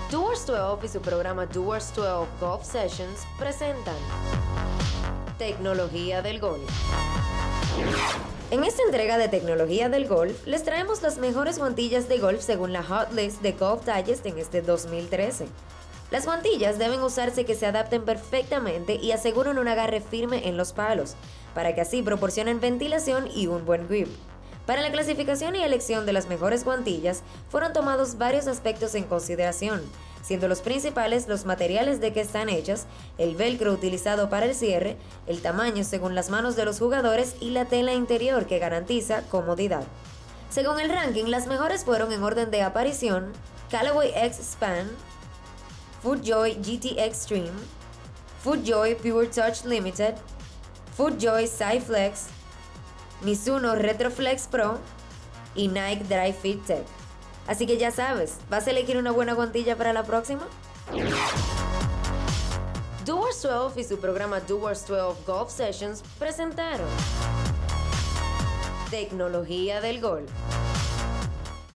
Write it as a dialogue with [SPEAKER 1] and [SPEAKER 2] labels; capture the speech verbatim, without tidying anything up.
[SPEAKER 1] Doers doce y su programa Doers doce Golf Sessions presentan Tecnología del Golf. En esta entrega de Tecnología del Golf, les traemos las mejores guantillas de golf según la Hot List de Golf Digest en este dos mil trece. Las guantillas deben usarse que se adapten perfectamente y aseguren un agarre firme en los palos, para que así proporcionen ventilación y un buen grip. Para la clasificación y elección de las mejores guantillas, fueron tomados varios aspectos en consideración, siendo los principales los materiales de que están hechas, el velcro utilizado para el cierre, el tamaño según las manos de los jugadores y la tela interior que garantiza comodidad. Según el ranking, las mejores fueron en orden de aparición: Callaway X-Span, FootJoy G T Extreme, FootJoy Pure Touch Limited, FootJoy Sci-Flex, Mizuno Retroflex Pro y Nike Dry Fit Tech. Así que ya sabes, ¿vas a elegir una buena guantilla para la próxima? Doers doce y su programa Doers doce Golf Sessions presentaron Tecnología del Golf.